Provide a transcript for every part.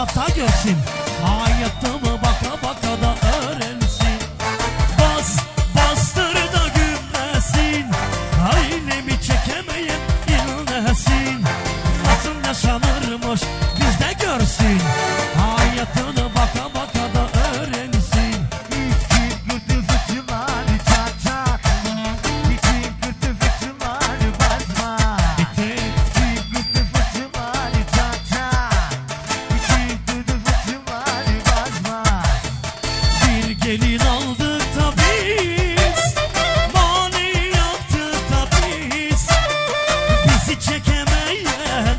hata görsün. Hayatımı baka baka da öğrensin. Bastır da gümlesin. Ailemi çekemeyip inlesin. Nasıl yaşanırmış bizde görsün. Hayatını baka baka da öğrensin. İçin kötü fıçıları çak çak. İçin kötü fıçıları basma. İçin kötü fıçıları çak çak. İçin kötü fıçıları basma. Bir gelin aldık da biz, mani yaptık da biz. Bizi çekemeyenler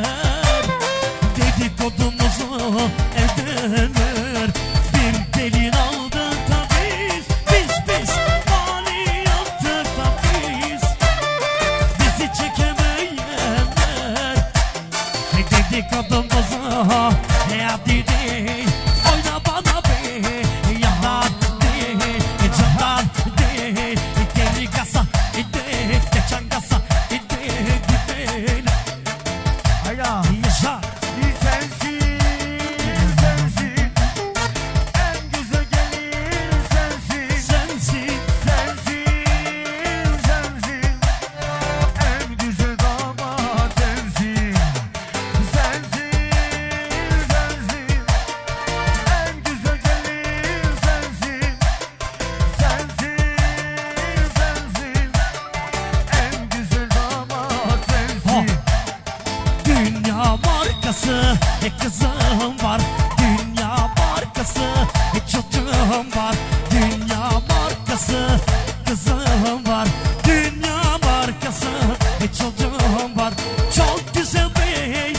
dedikodumuzu ederler. Bir gelin aldık da biz mani yaptık da biz. Bizi çekemeyenler dedikodumuzu yaptık. Oyna bana be, yalan de, candan de, geri gasa de, geçen gasa de, gidelim. Hayda. Yaşa. Sensin, sensin. En güzel gelin sensin. Sensin, Sensin, sensin. En güzel damat sensin. Sensin, sensin. En güzel gelin sensin. Sensin, sensin. En güzel damat sensin. dünya markası kızım var. Dünya markası çocuğum var. Dünya markası kızım var. Dünya markası çocuğum var. Çok güzel bey,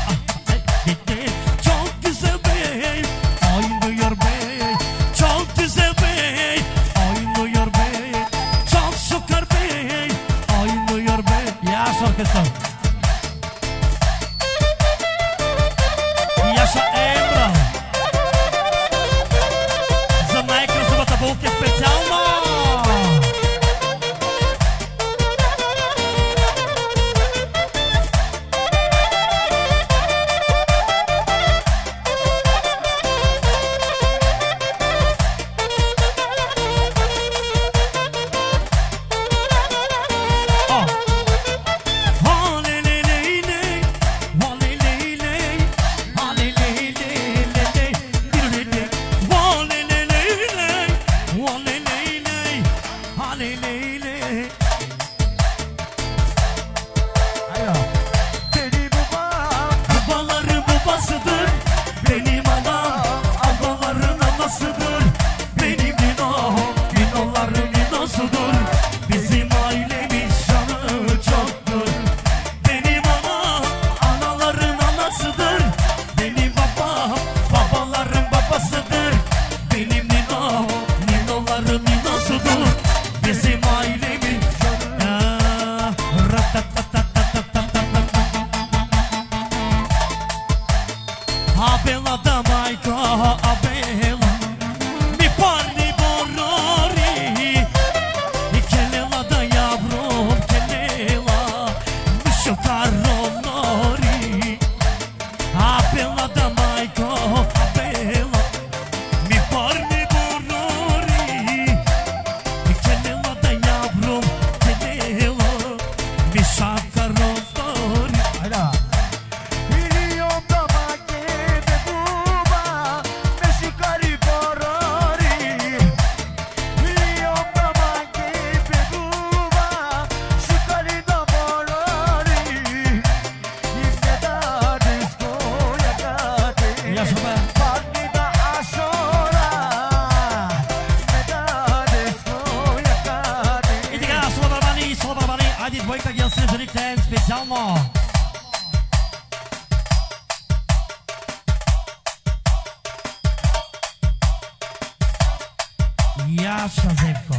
çok güzel bey, oynuyor bey. Çok güzel bey, oynuyor bey. Çok şükür bey, oynuyor bey. Ya şarkısı. Yaşa Emra. За най-красивата булка специално. Benim babam, Babaların babasıdır benim anam, ablaların anasıdır benim ninom, ninoların ninosudur. Bizim ailemiz şanı çoktur. Benim anam anaların anasıdır, benim babam babaların babasıdır. Benim ninom ninoların ninosudur. Bizim ailemiz şanı. Abela da Maiko, Abela mi parli borori. Kelela da yavrum, kelela mi şu karolori. Abela da Maiko, Abela mi parli borori. Kelela da yavrum, kelela mi şu karolori. hayda. Biliyorum da makine buba, ne şikari borori. Biliyorum da makine buba, şikari da borori. Yine da disco yakati. Yaşa be. Parni da aşora. Yine da disco yakati. И така, слова барбани, айде двойка ги освежерите специално. Яша Зевко.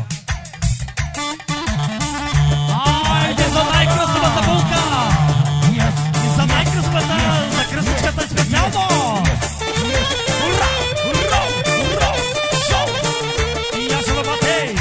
Айде за най-красивата булка! И за най-красивата, за красичката специално! Ура! Ура! Ура! Шоу! И Яша Бабатей!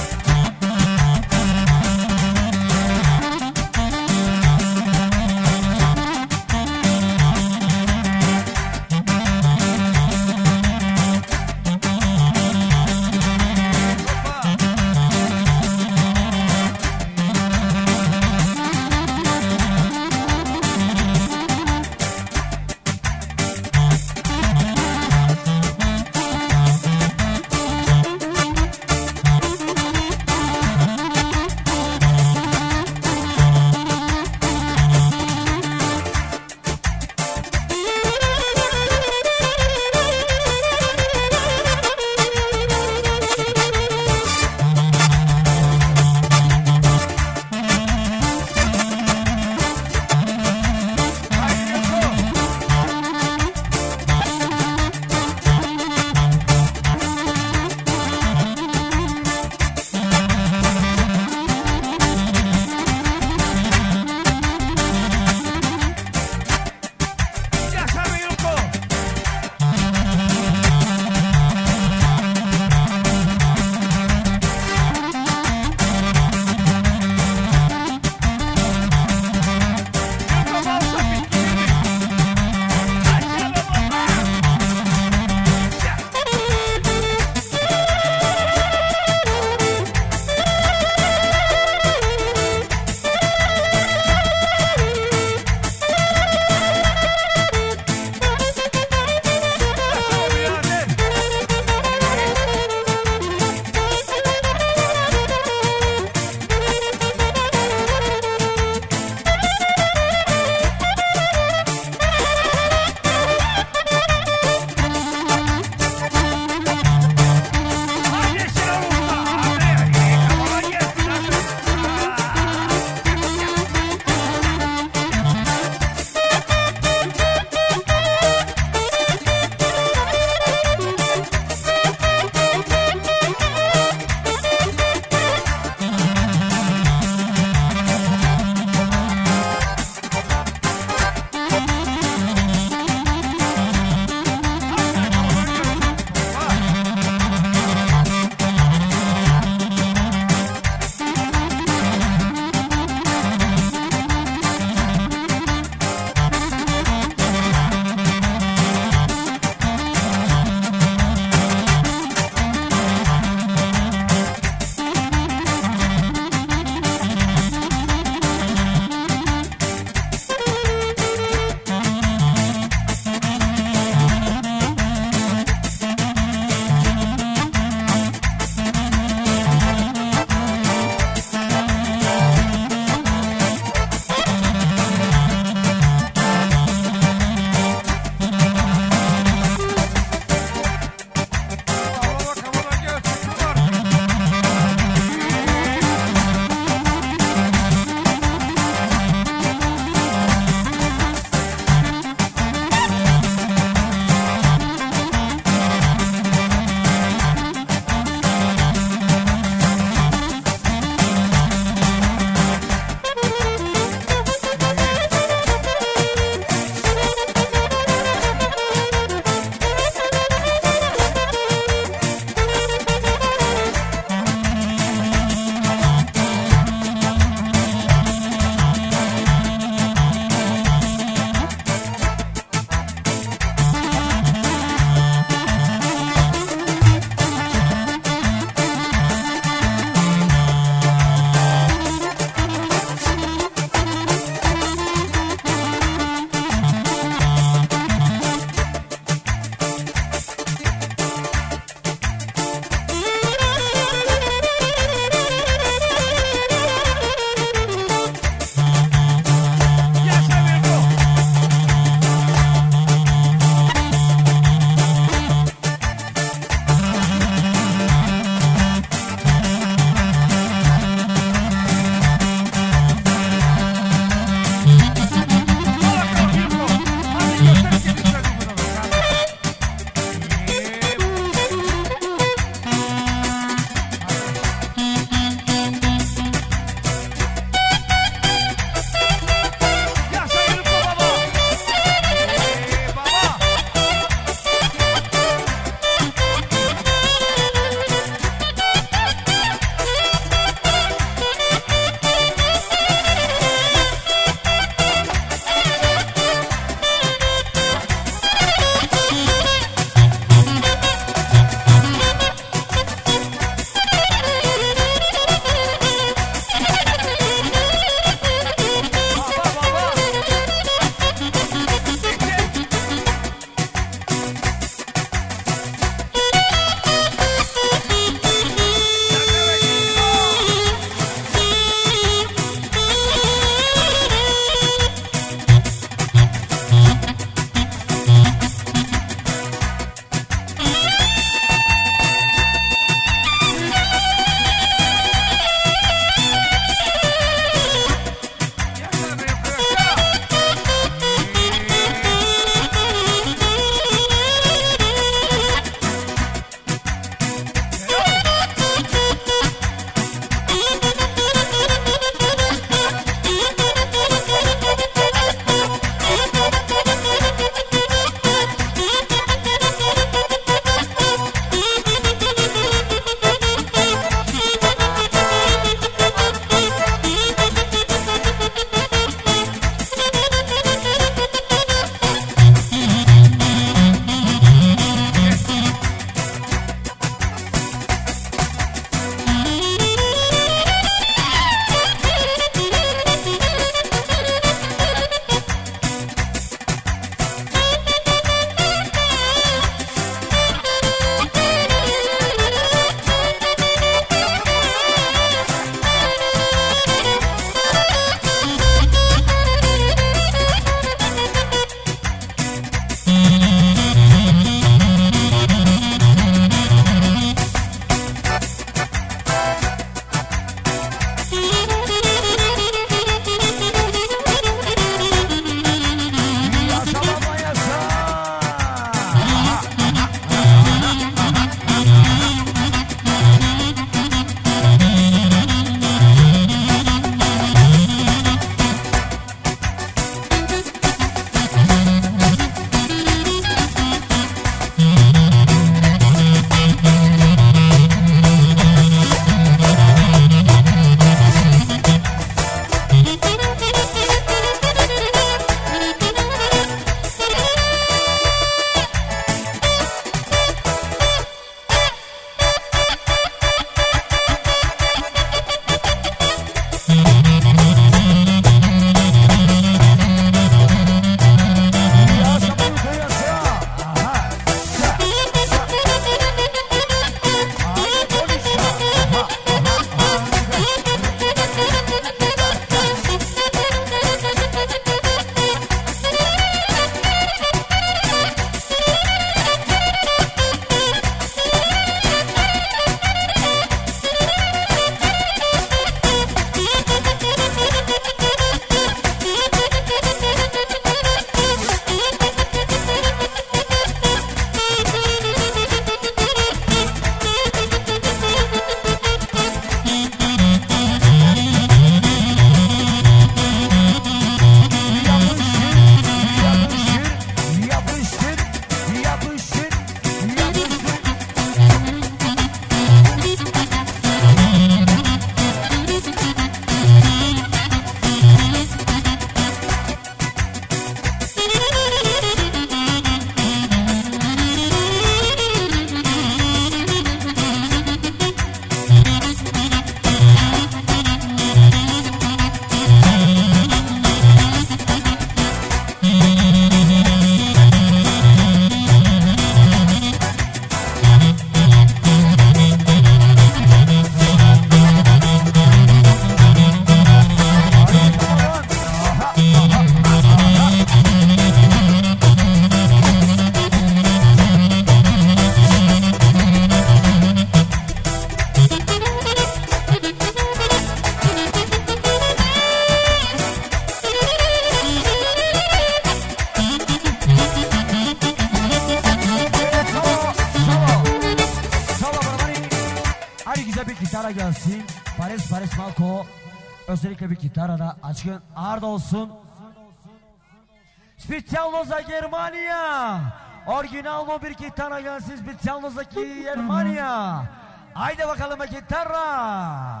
gitara gelsin. Paris Malko. Özellikle bir gitara da açın. Arda olsun. Specjalno za Germania. Originalno bir gitara gelsin. Specjalno za Germania. Haydi bakalım gitara.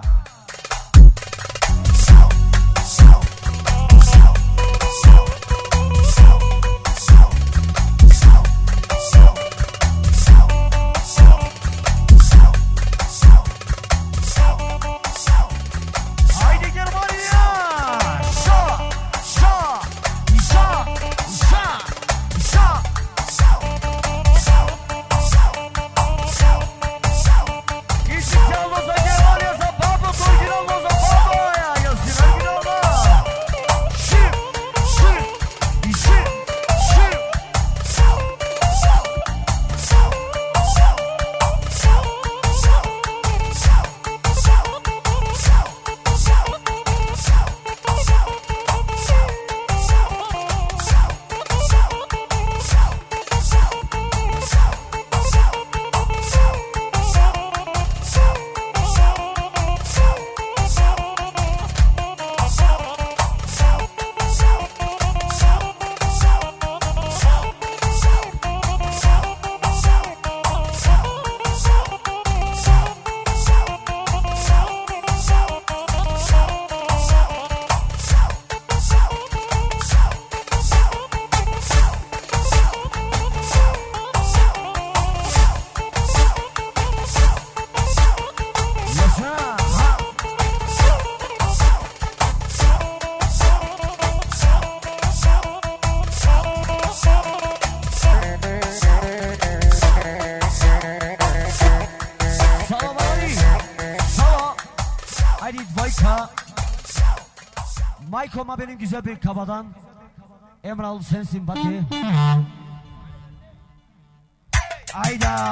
Mayko'ma benim güzel bir kabadan. Emral sensin Bati. Ayda.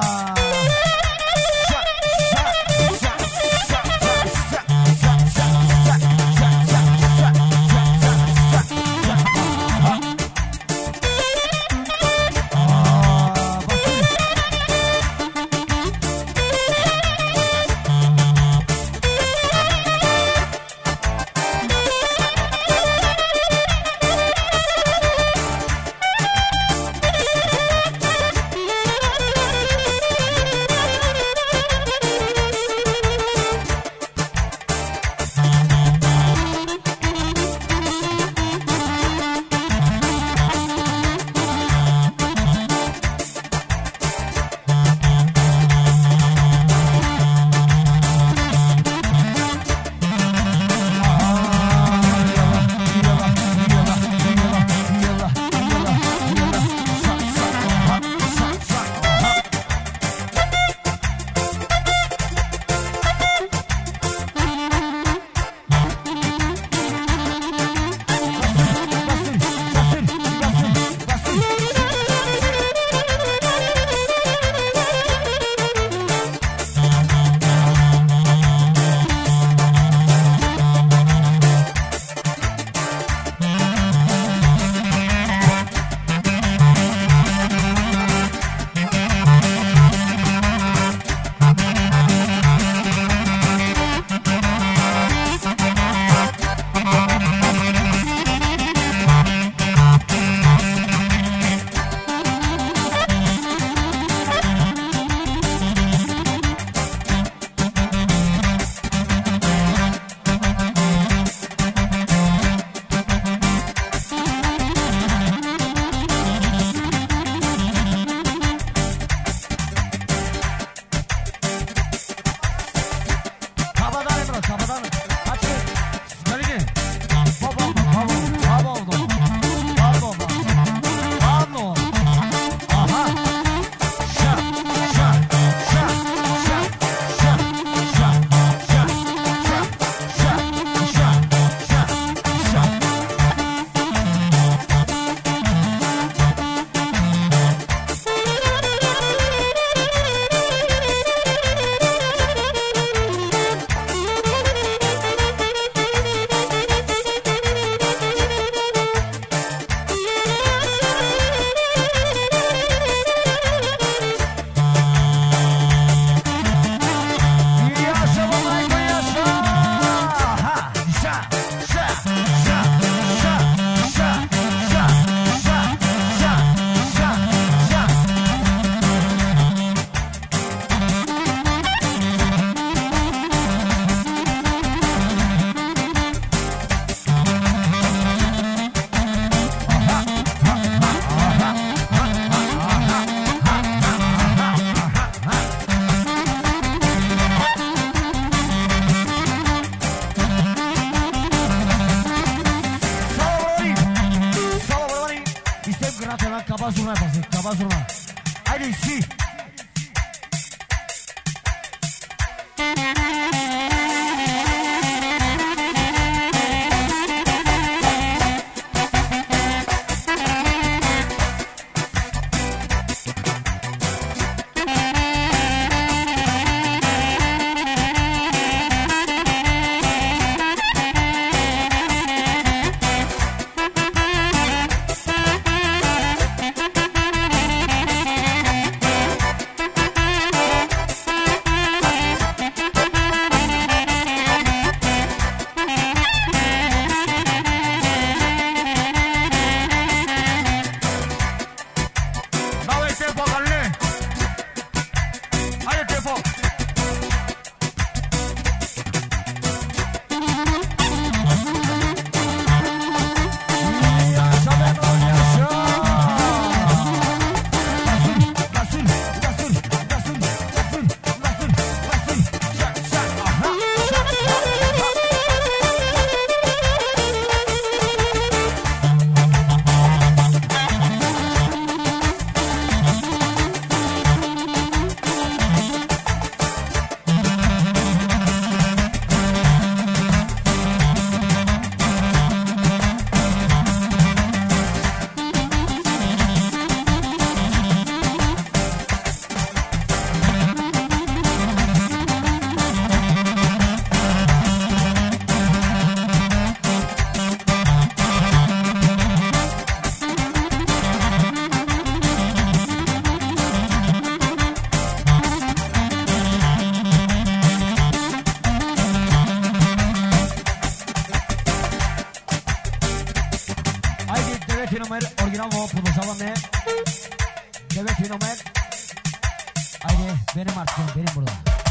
zaman kaba zurna yapasın. Kaba zurna. Haydi si. Benim artık benim burada.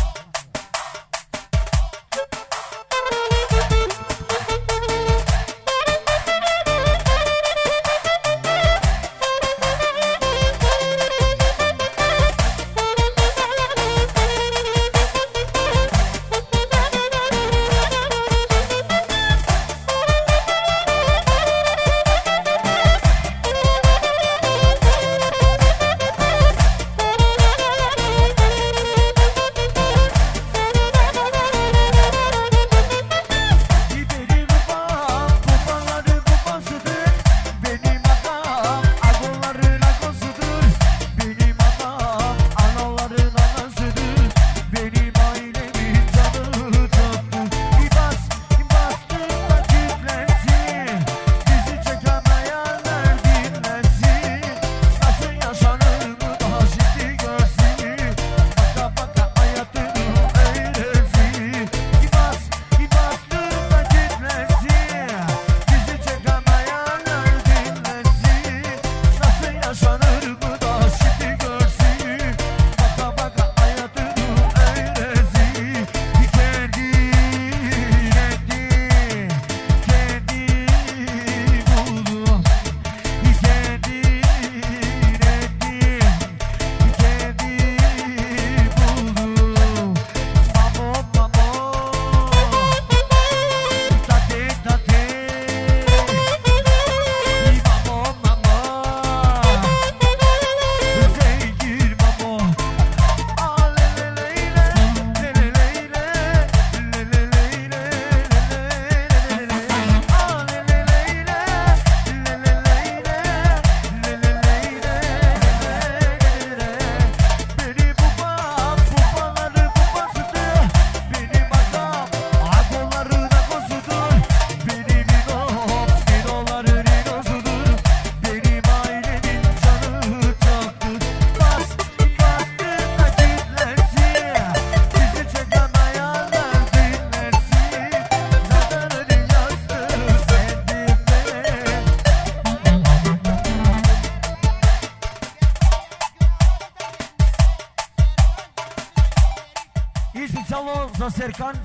za Serkan,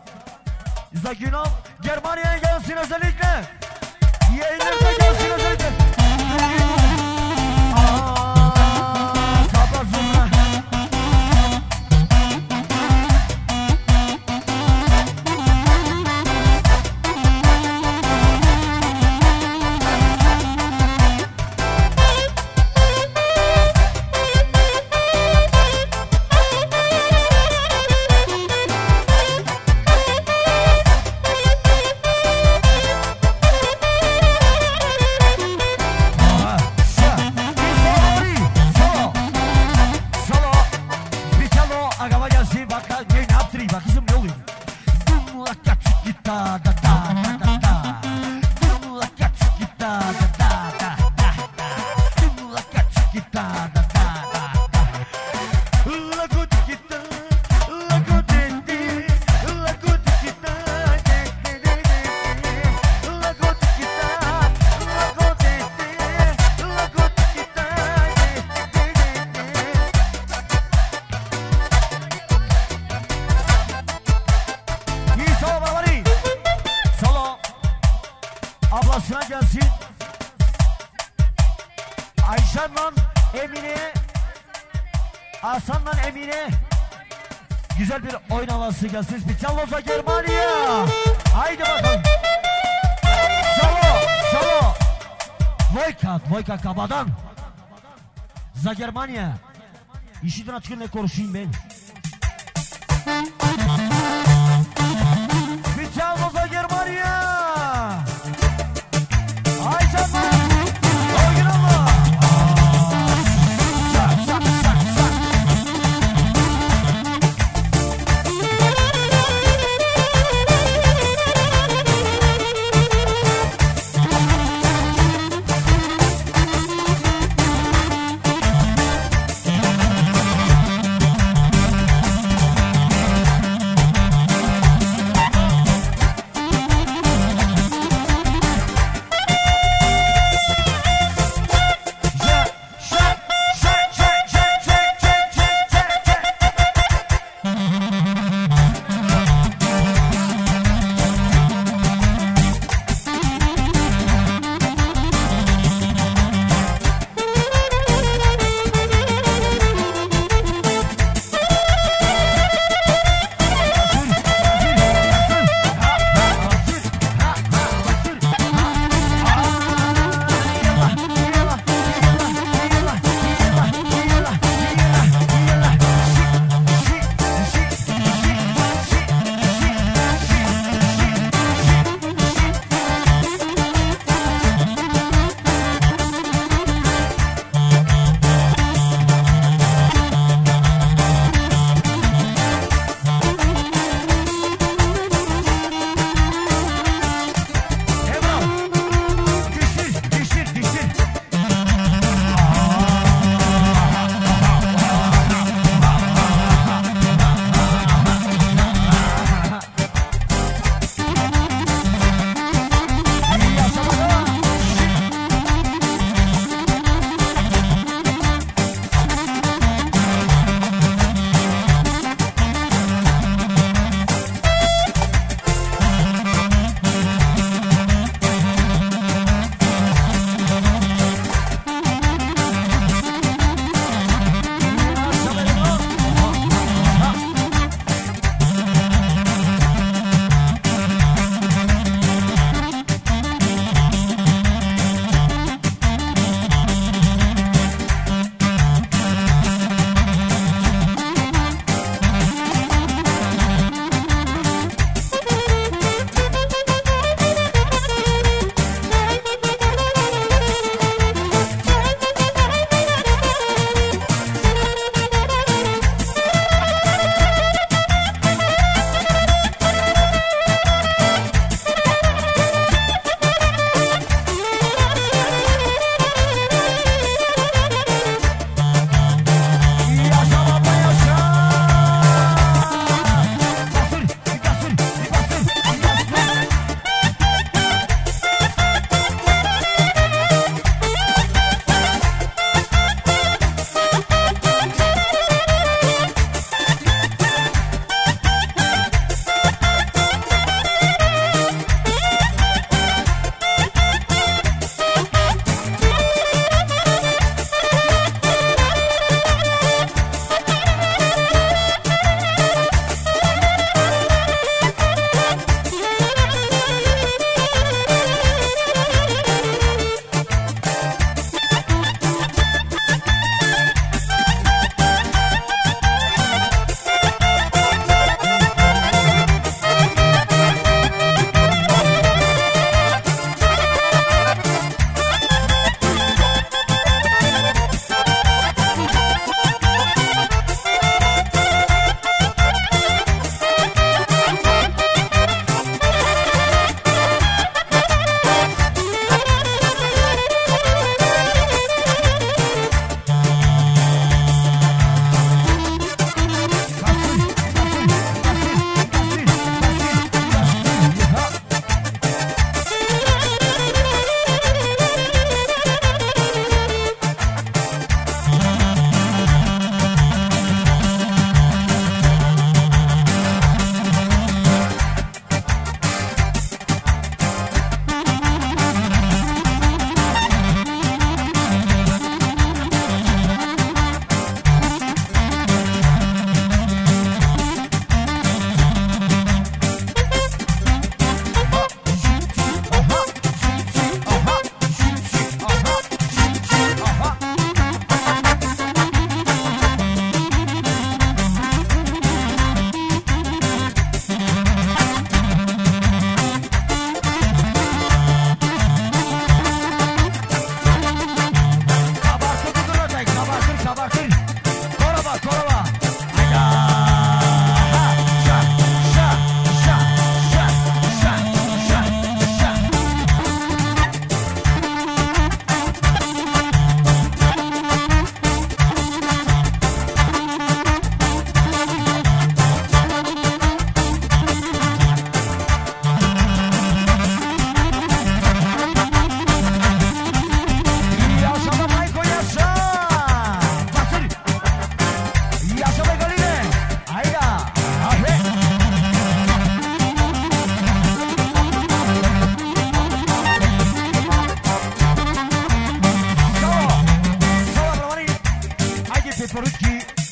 za Günal. Germanya'ya gelsin özellikle. Yayınlarda gelsin özellikle. Kabazunla. Ayşen'le Emine, Hasan'la Emine. Güzel bir oyun havası gelsin. Spitaloza Germania. Haydi bakalım. Solo. Vojka Kabadan. Za Germania. İşitin açıkın ne konuşayım ben. Spitaloza Germania. Ay canım. Oyun ama.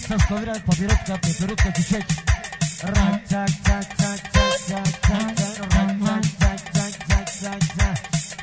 Сасковира, папиротка, пеперутка, чичек. Рак, цак, цак, цак, цак, цак, цак, цак, рак, цак, цак, цак, цак, цак, цак.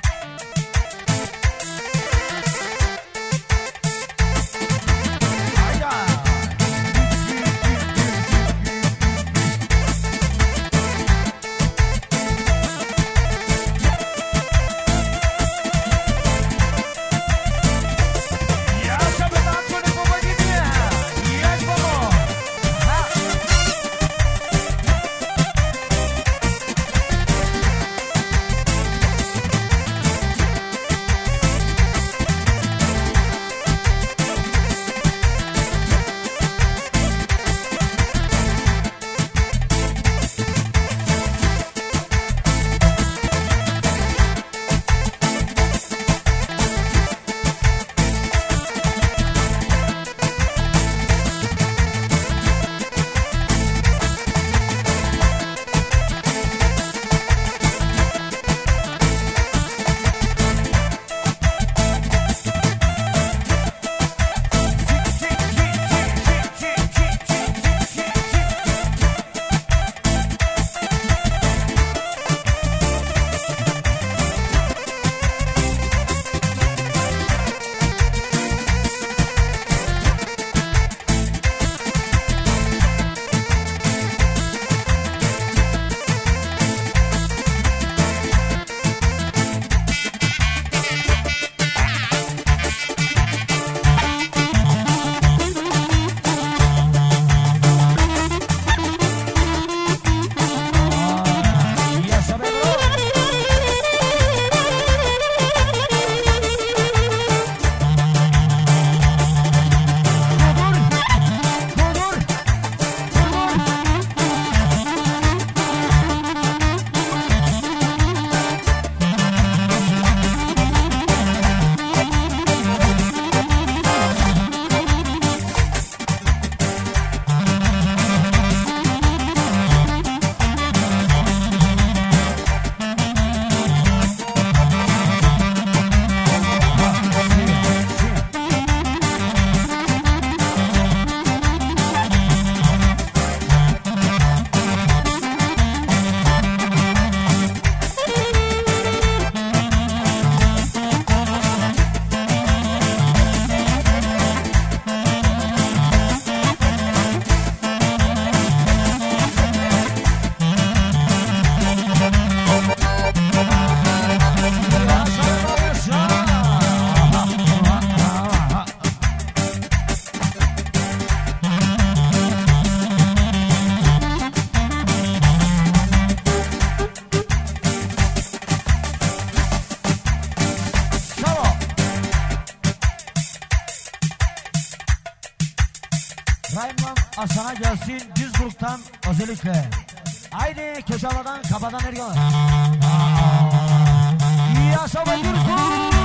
Rayman Aslan'a gelsin Duisburg'dan özellikle. Haydi Keşava'dan Kapadan Ergan. Yaşa be Duisburg!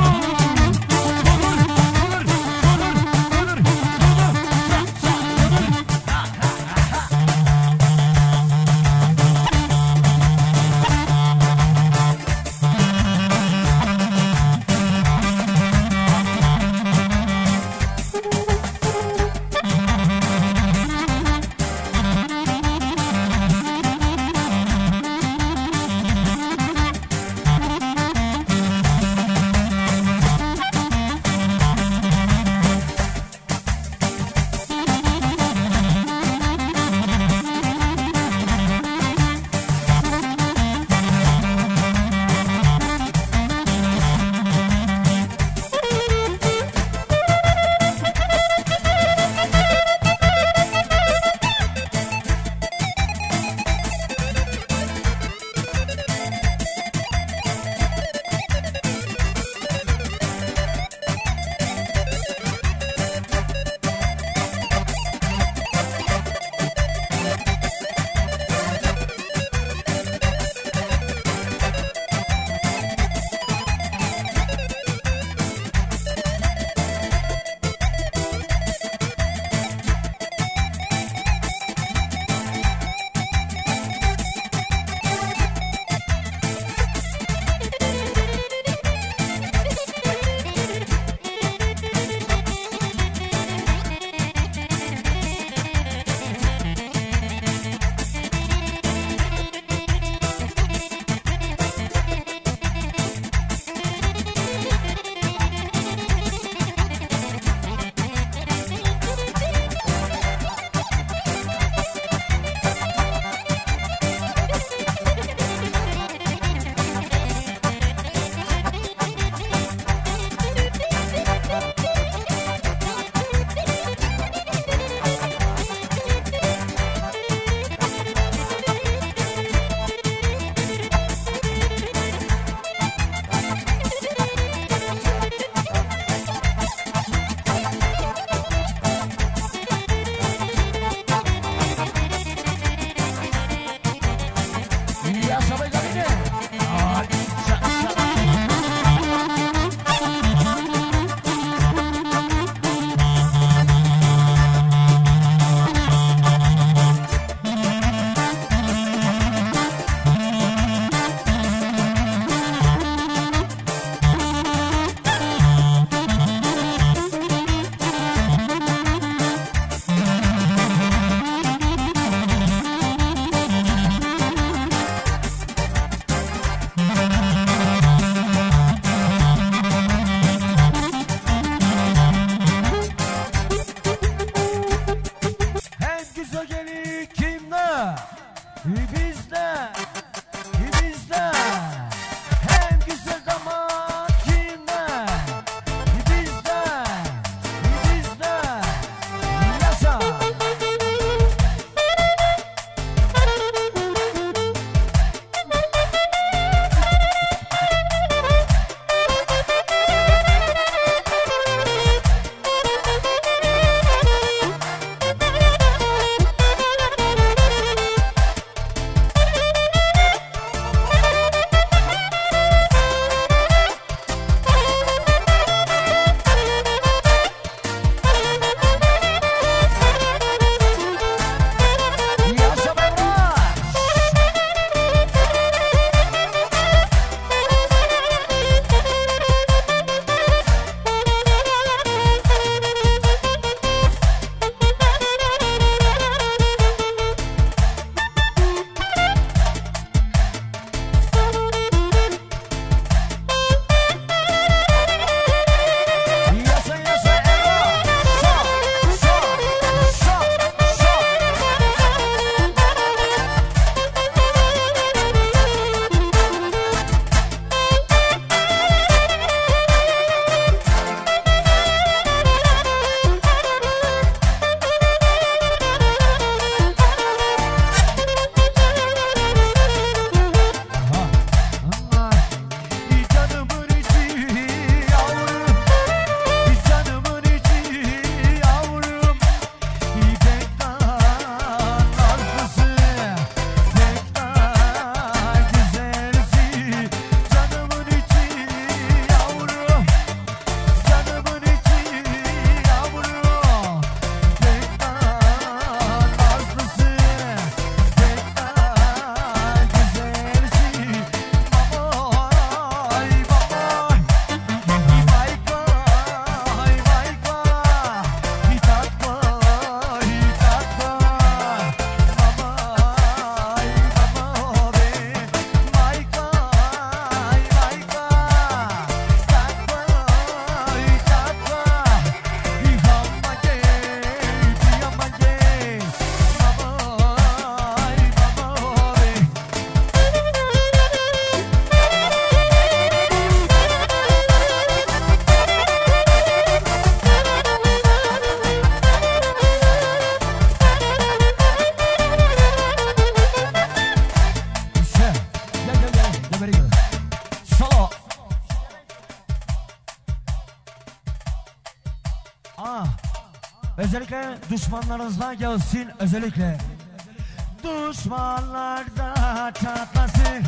Özellikle düşmanlarınızdan gelsin, özellikle düşmanlarda çatlasın.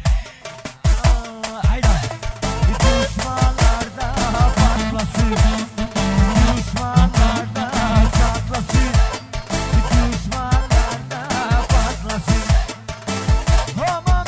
Hayda. Düşmanlarda patlasın, düşmanlarda çatlasın, düşmanlarda patlasın. Ama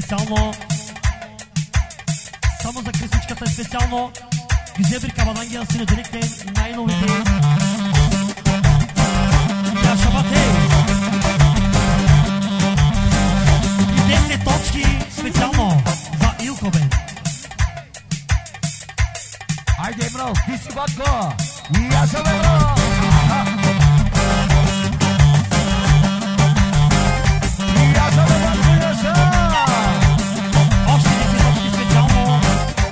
специално. Само за кръстичката специално. Güzel bir kabadan gelsin özellikle najnoviji. Ja Šabate. I 10 точки специално за Илковен. Ajde bro, ti si Vatko. I ja sam bro. I ja sam Vatko, ja sam. Още 10 точки специално.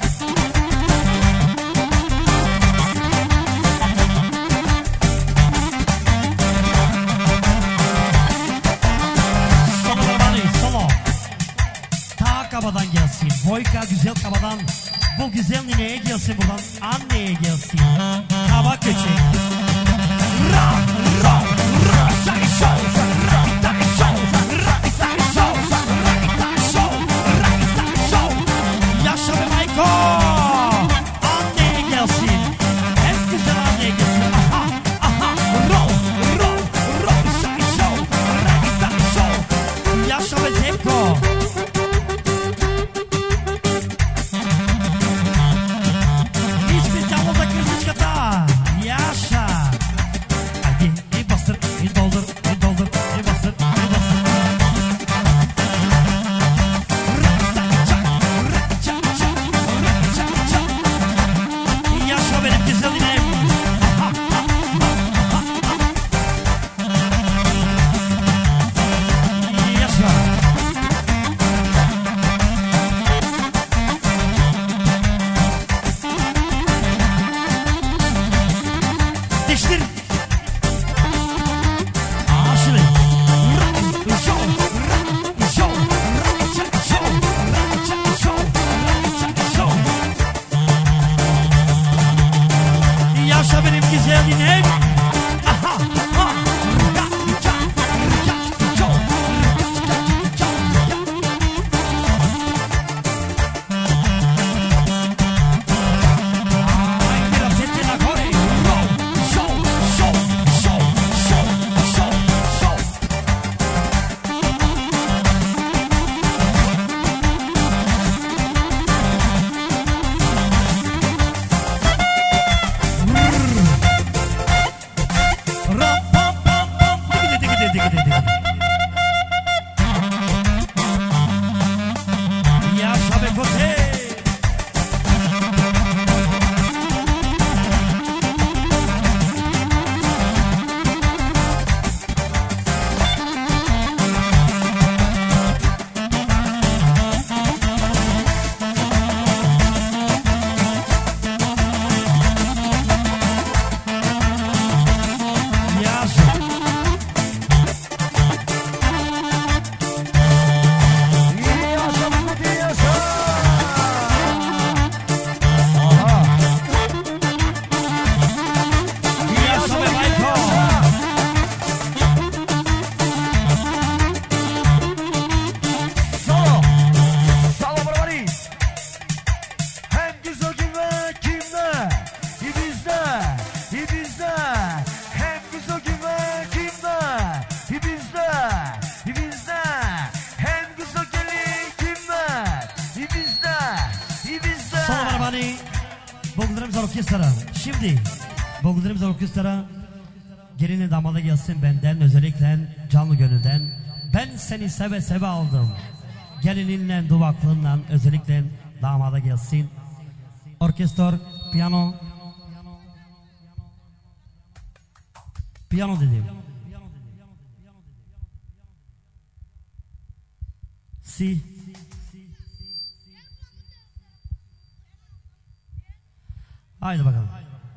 Kabadan gelsin. Boyka güzel kabadan. Bu güzel nineye gelsin buradan. Anneye gelsin. Kaba köçek. Ra ra ra say show. Ra say show. Ra say show. Ra say show. Ra say show. Yaşa be Mayko. Anneye gelsin. En güzel anneye gelsin. Aha aha. Ro ro ro say show. Ra say show. Yaşa be Zepko. Благодарим за orkestra. Şimdi благодарим за orkestra. Gelinin damada gelsin benden, özellikle canlı gönülden. Ben seni seve seve aldım. Gelininle, duvaklığınla özellikle damada gelsin. Orkestr, piyano. Piyano dedim. Si. Haydi bakalım.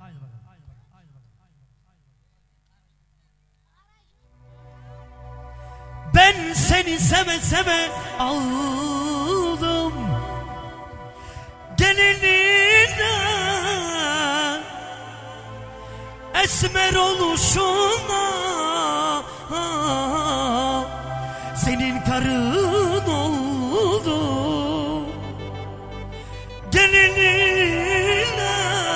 Ben seni seve seve aldım. Gelinine, esmer oluşuna, senin karın oldu. Gelinine,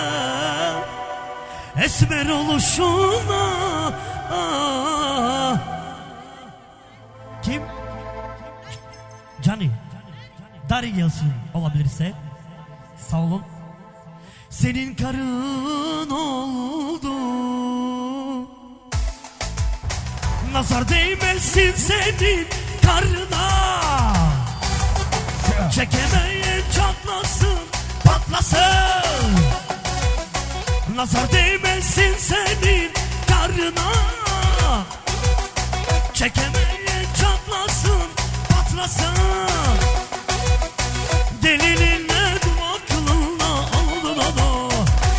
esmer oluşuna. Kim? Johnny. Dari gelsin olabilirse. Sağ olun. Senin karın oldu, nazar değmesin senin karına. Çekemeyen çatlasın, patlasın. Nazar değmesin senin karına. Çekemeyen çatlasın, patlasın. Gelininle dua kılınla aldın onu.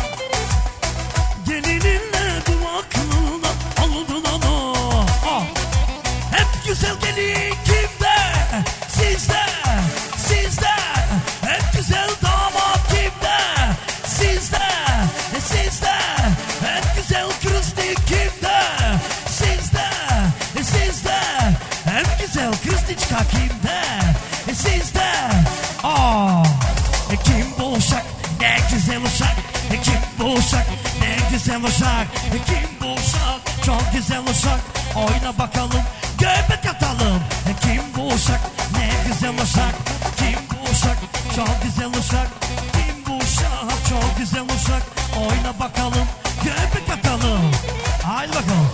Gelininle dua kılınla aldın onu. Oh. Hep güzel gelin kimde? Sizde, sizde. Hep güzel damat kimde? Sizde, sizde. Hep güzel Kristi kimde? Sizde, sizde. Hep güzel Kristiçka kimde? Sizde. Oh. Kim bu uşak? Ne güzel uşak. Kim bu uşak? Ne güzel uşak. Kim bu uşak? Çok güzel uşak. Oyna bakalım, göbek atalım. Kim bu uşak? Ne güzel uşak. Kim bu uşak? Çok güzel uşak. Kim bu uşak? Çok güzel uşak. Oyna bakalım, göbek atalım. Haydi bakalım.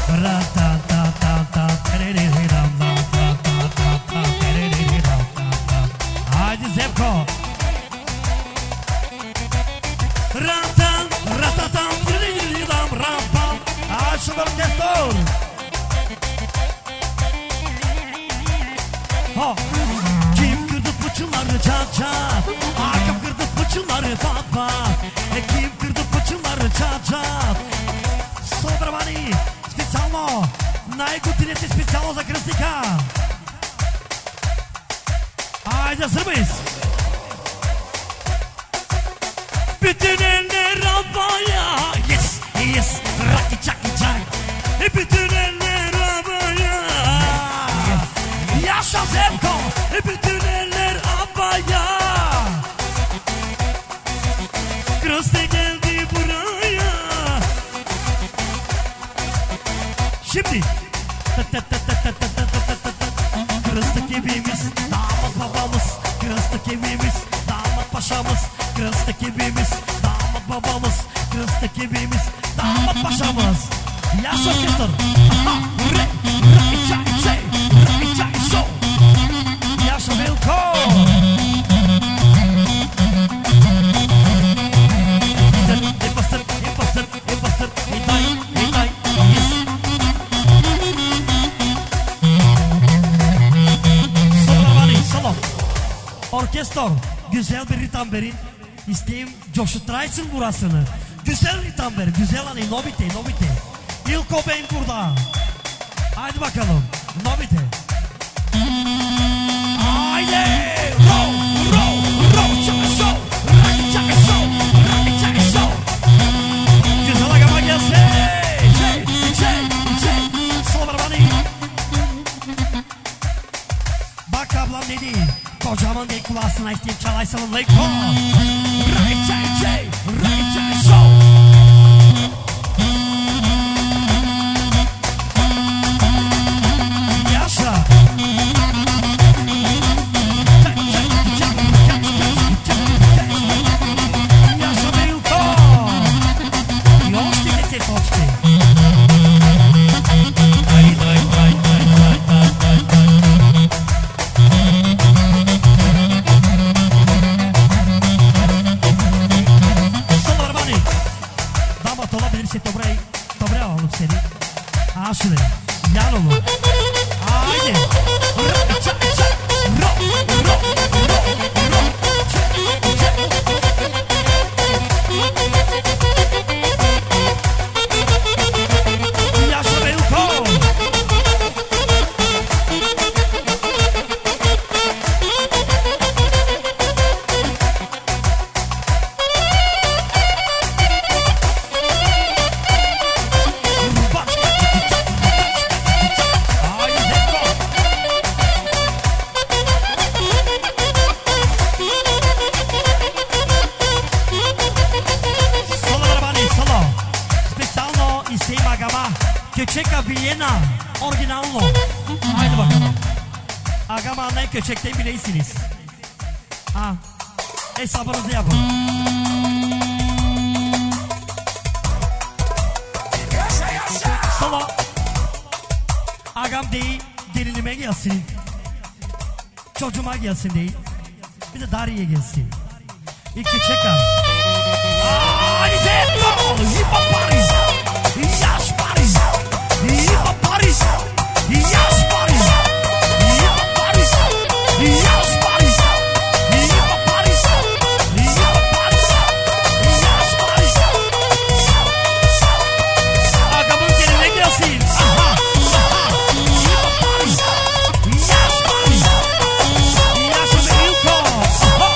Haydi Zevko. Rantan, ratatan, diriridam, rampam. Aşıl orkestör. Ha. Kim kırdı fıçıları çat çat. Kim kırdı fıçıları pat pat. Kim kırdı fıçıları çat çat. Sobravani, specjalno. Najgutniejsze specjalno za Krasnika. Haydi hazır mıyız? Bütün eller havaya. Yes, yes, rocky çaki çak. Bütün eller havaya. Yaşa Zevko. Bütün eller havaya. Krasne geldi buraya. Şimdi Kırıstık evimiz, damat babamız. Kırıstık evimiz, damat paşamız. Kırıstık evimiz, damat babamız. Kırıstık evimiz, damat paşamız. Yaşa orkestr. Yaşa Velko. Orkestr, güzel bir ritam verin. İsteyim coşutraysın burasını. Güzel ritam verin, güzel hani nobite, nobite. İlko Bey burada. Haydi bakalım, nobite. Haydi, row, row, row, çaka show, rocky çaka show, rocky çaka show. Güzel agama gelsin. Solarbani. Bak ablam dedi. Kocaman değil kulağısına isteyip çalaysanın Lake Hall. Rocky çaka show. Yaşa. Yaşa Milko. Još ti ne te točke. Dobre oğlum seni. Ha şuraya. Yan oğlum. Haydi. Yaşa Velko. Köçeka Viyana orijinalno. Haydi bakalım. Agaman'dan Köçek'ten bileysiniz. Ha, hesabınızı yapın. Solo. Agam değil, gelinime gelsin. Çocuğuma gelsin değil. Bir de Dariye gelsin. İki çeka. Anizetto! Hipa Paris! Yaş Paris! Hipa Paris! Yaş Paris! Hipa Paris! Yaş Paris! Hipa Paris! Hipa Paris! Yaş Paris! Agamın geline gelsin. Aha! Aha! Hipa Paris! Yaş Paris! Yaş Amerika! Aha!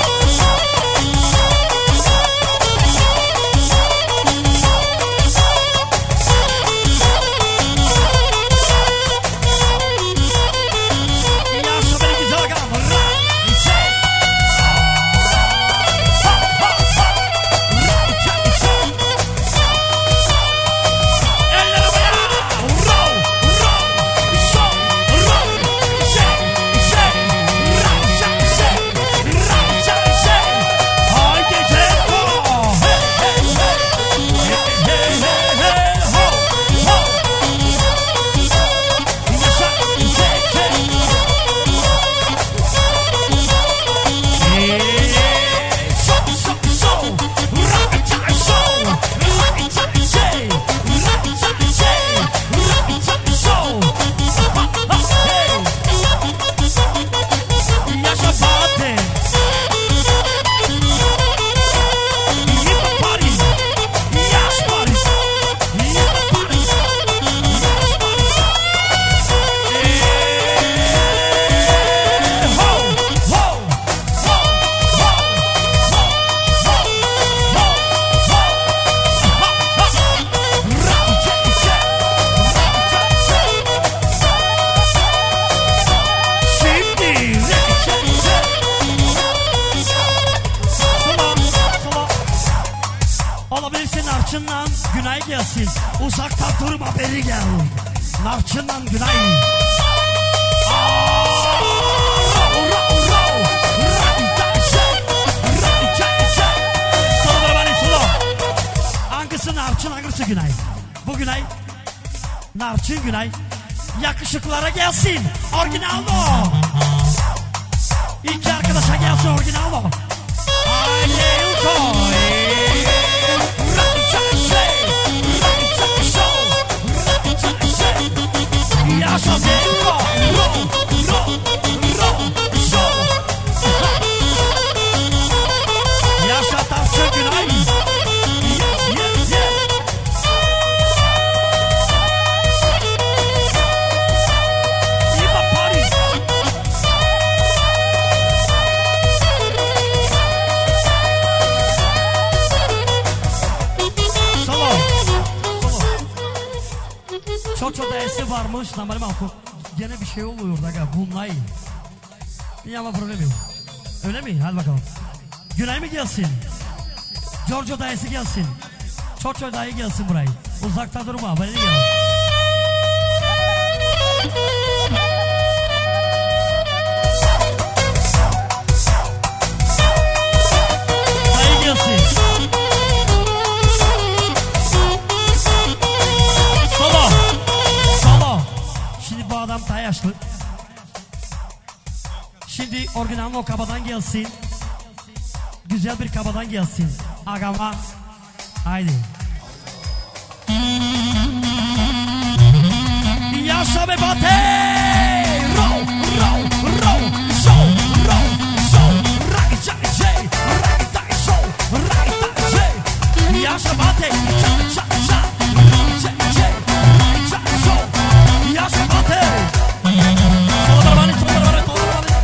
Olabilirsin Narçın'la Günay gelsin. Uzakta durma beri gel. Narçın'la Günay. Solo bana solo. Hangisi Narçın hangisi Günay? Bu Günay. Narçın Günay. Yakışıklara gelsin. Orijinaldo. İki arkadaşa gelsin orijinaldo. Haydi koy. Yaşa Zenko, yaşa Tarçın Günay. Hipa Paris. Solo. Çoço'da esi varmış, namarım alko. Gene bir şey oluyor orada, bunlar iyi. İyi ama problem yok. Öyle mi? Hadi bakalım. Günay mı gelsin? Giorgio dayısı gelsin. Çoço dayı gelsin burayı. Uzakta durma, böyle gel. Dayı gelsin. Solo. Solo. Şimdi bu adam ta yaşlı. Şimdi orijinal o kabadan gelsin. Güzel bir kabadan gelsin. Agama. Haydi. Yaşa be bate. Row, row, row, show, row, show, right, right, right, right, show, right, right. Yaşa bate. Cha, cha, cha. Right, right, right, show. Yaşa bate. Solo barbani, solo barbani, solo barbani.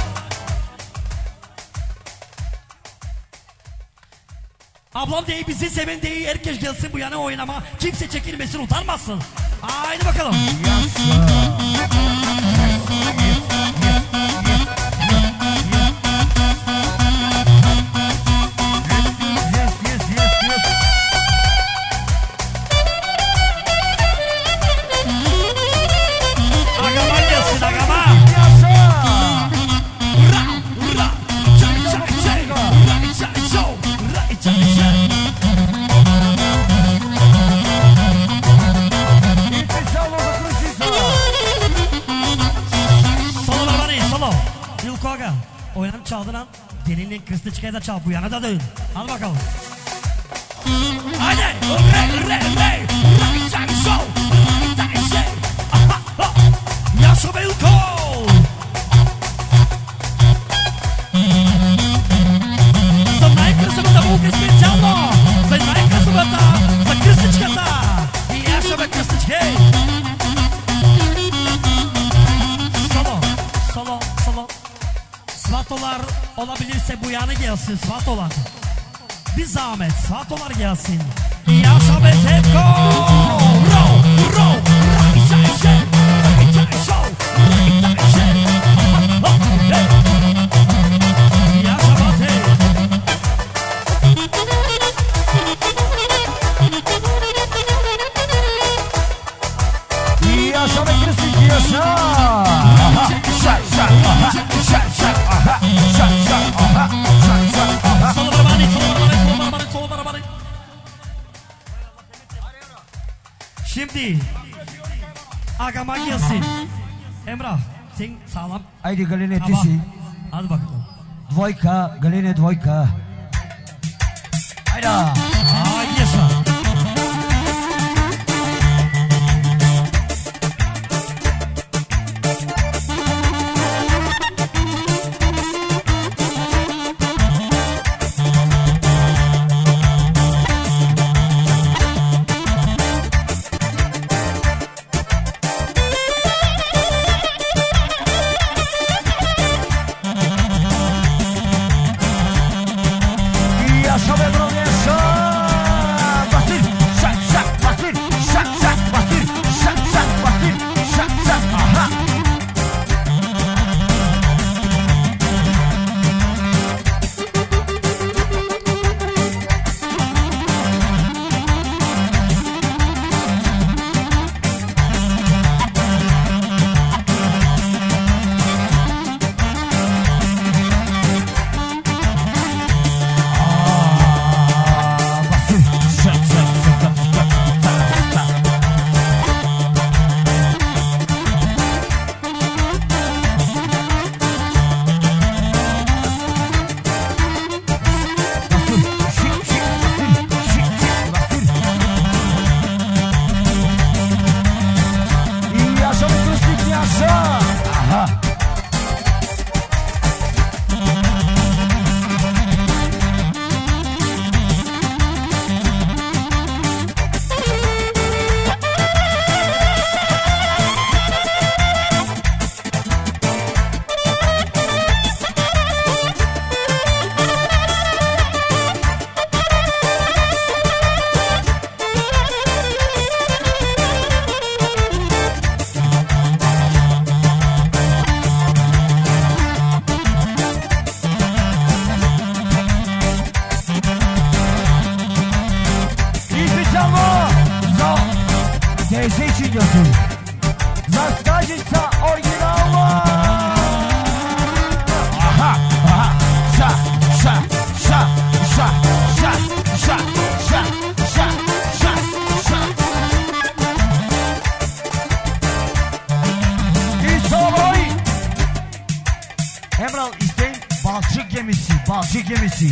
Ablam değil, bizi seven değil, herkes gelsin bu yana oynama. Kimse çekilmesin, utanmasın. Haydi bakalım. Agama gelsin, agama. Ura, ura, çay, çay, çay. Sen çaldın lan. Gelinin kıstıçkaya da çal. Bu yana da dön. Hadi bakalım. Haydi. Re. Rakıcak show. Rakıcak şey. Yaşa Belko. За най-красивата булка специално. За най-красивата. За къстичката. И Яша бе къстички. Solo. Svatolar olabilirse bu yana gelsin Svatolar. Bir zahmet Svatolar gelsin. Yaşa be Tepko. Row. Rakıcak show. Yaşa Batı. Yaşa be Kristik yaşa. Solo bari. Şimdi Agama gelsin. Emrah sen sağlam. Haydi Galene Tamam. tesi. Hadi bakalım. Dvojka, Galene dvojka. Hayda. Yaşa. Yaşa be bro yaşa. Basır. Şak basır. Şak basır. Şak basır. Şak. Aha. Teyze için yazın. Zastajica oryginalna. Aha. Şa. İsoboy. Emral isteyin balçık gemisi.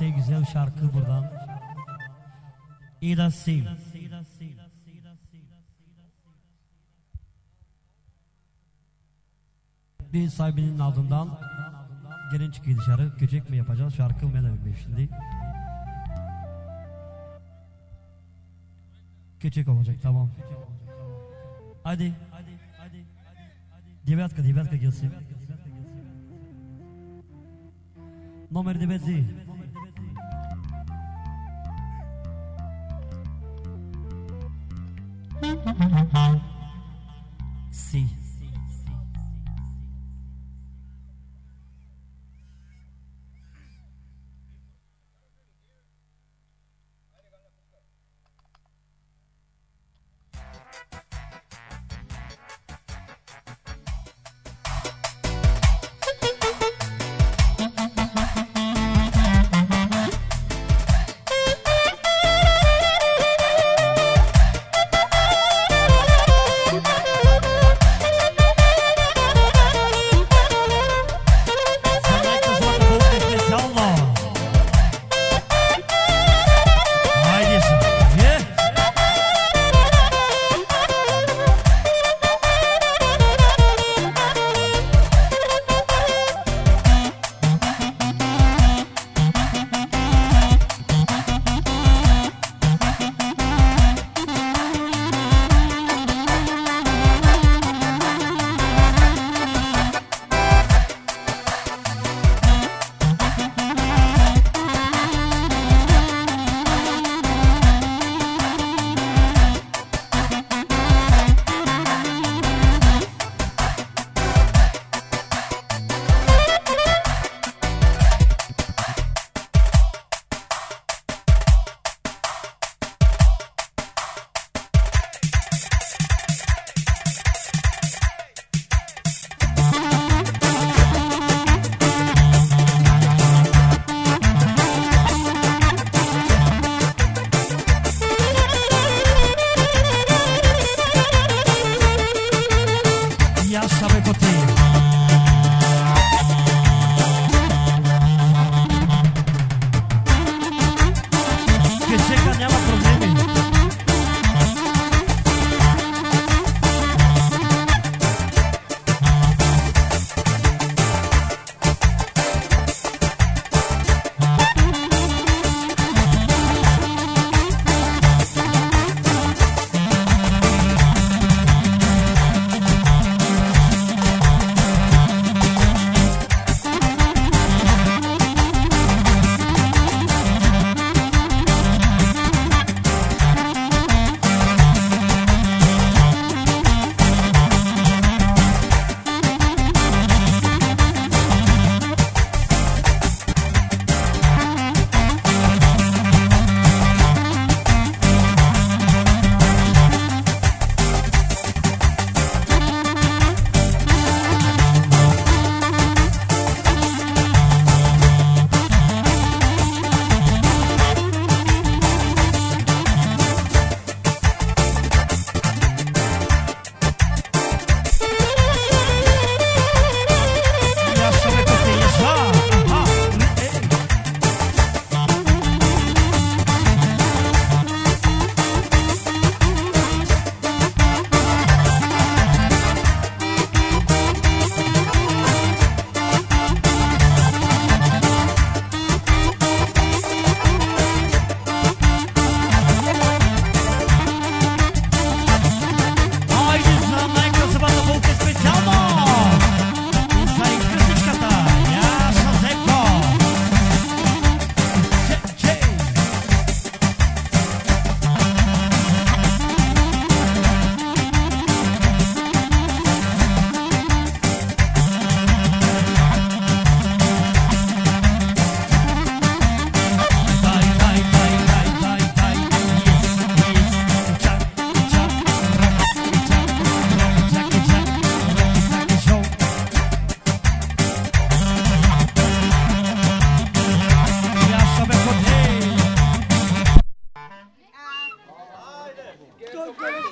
size güzel şarkı buradan. İda Sim. Bir sahibinin ardından gelin çıkıyor dışarı. Köçek mi yapacağız? Şarkı mı ben de bilmiyorum şimdi. Köçek olacak, tamam. Hadi. Девятка gelsin. Номер 9. Si.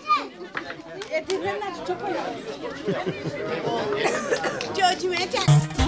George Magic.